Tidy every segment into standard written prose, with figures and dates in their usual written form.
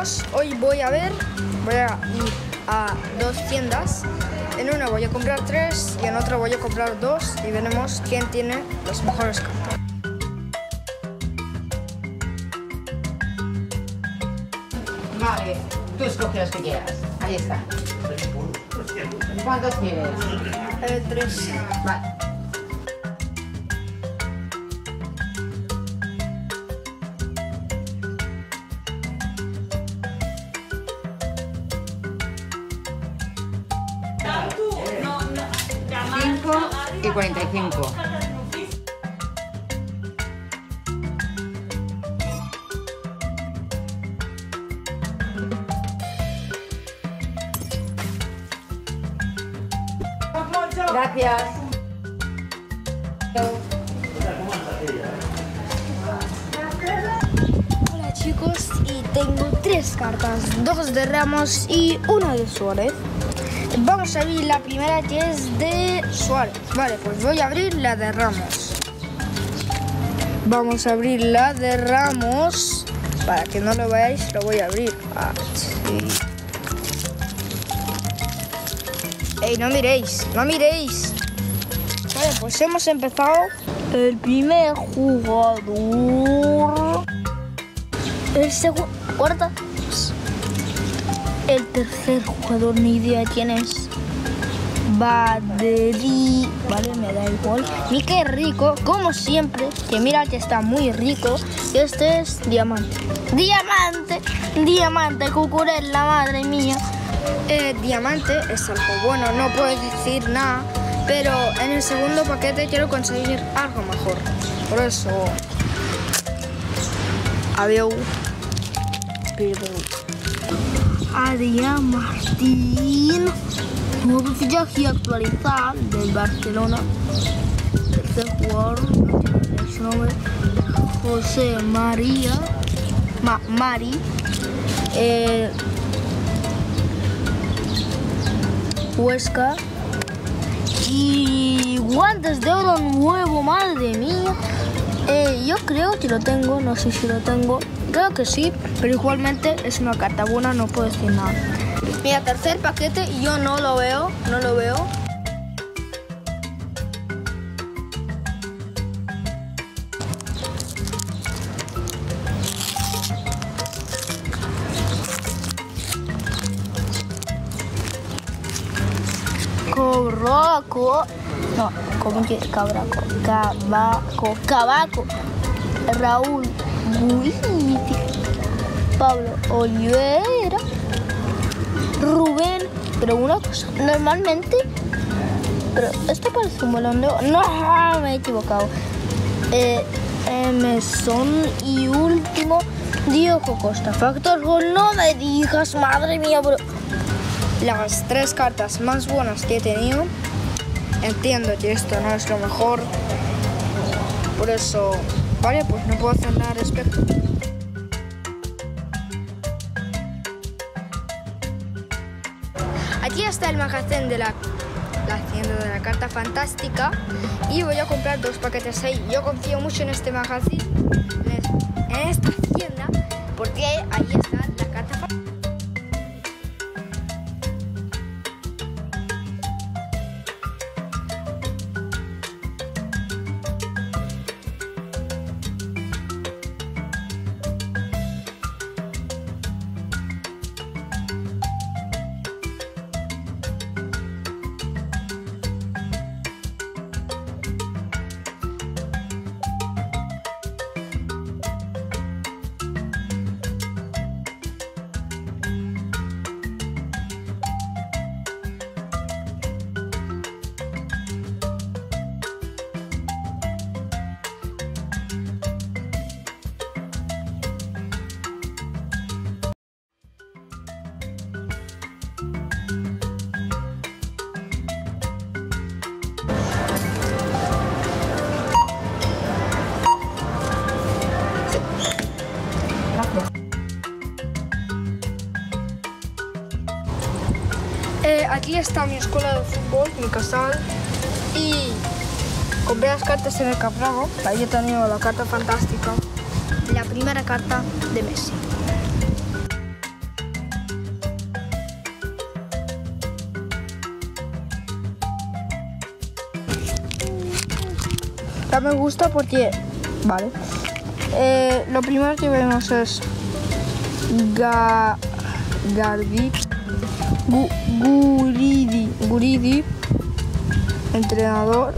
chicos, hoy voy a ir a dos tiendas. En una voy a comprar 3 y en otra voy a comprar 2 y veremos quién tiene las mejores cartas. Vale, tú escoge los que quieras. Ahí está. ¿Cuántos quieres? 3. Vale. Y 45. Gracias. Hola chicos, y tengo 3 cartas, 2 de Ramos y 1 de Suárez. Vamos a abrir la primera, que es de Suárez. Vale, pues voy a abrir la de Ramos. Vamos a abrir la de Ramos. Para que no lo veáis, lo voy a abrir. Así. ¡Ey, no miréis! ¡No miréis! Vale, pues hemos empezado. El primer jugador. El segundo. Cuarta. El tercer jugador, ni idea quién es. Badri. Vale, me da igual. Y qué rico, como siempre. Que mira que está muy rico. Este es Diamante. ¡Diamante! ¡Diamante, cucurella, madre mía! Diamante es algo bueno, no puedo decir nada. Pero en el segundo paquete quiero conseguir algo mejor. Por eso. Adiós. Adrián Martín, nuevo fichaje actualizado del Barcelona. Tercer jugador, su nombre, José María Mari. Huesca. Y guantes de oro nuevo, madre mía. Yo creo que lo tengo, no sé si lo tengo. Creo que sí, pero igualmente es una carta buena, no puedo decir nada. Mira, tercer paquete y yo no lo veo, no lo veo. Corroco. No, ¿cómo que Cabraco? Cabaco. Raúl Guiti, Pablo Olivera, Rubén. Pero una cosa, normalmente. Pero esto parece un balón de oro. No, me he equivocado. Emerson y último, Diogo Costa. Factor gol, no me digas, madre mía, bro. Las 3 cartas más buenas que he tenido. Entiendo que esto no es lo mejor. Por eso, vale, pues no puedo hacer nada al respecto. Aquí está el magazín de la tienda de la carta fantástica. Y voy a comprar 2 paquetes ahí. Yo confío mucho en este magazín, en esta tienda, porque ahí está la carta fantástica. Aquí está mi escuela de fútbol, mi casal, y compré las cartas en el Capravo. Ahí he tenido la carta fantástica, la primera carta de Messi. Ya me gusta porque... Vale. Lo primero que vemos es... Guridi, entrenador.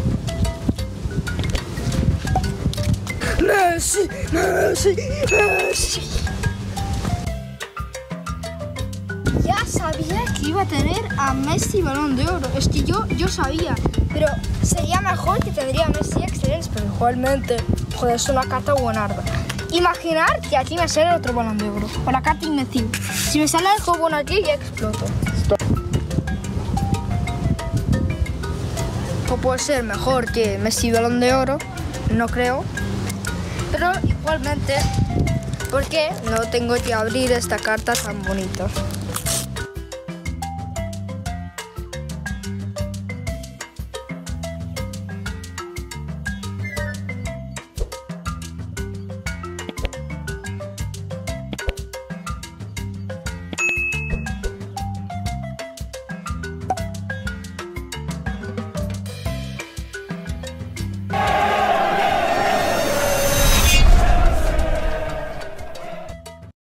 Messi. Ya sabía que iba a tener a Messi Balón de Oro. Es que yo sabía, pero sería mejor que tendría a Messi Excellence, pero igualmente, joder, es una carta buenarda. Imaginar que aquí me sale otro Balón de Oro, o la carta invencible. Si me sale el juego aquí, ya exploto. O puede ser mejor que Messi Balón de Oro, no creo. Pero igualmente, ¿por qué no tengo que abrir esta carta tan bonita?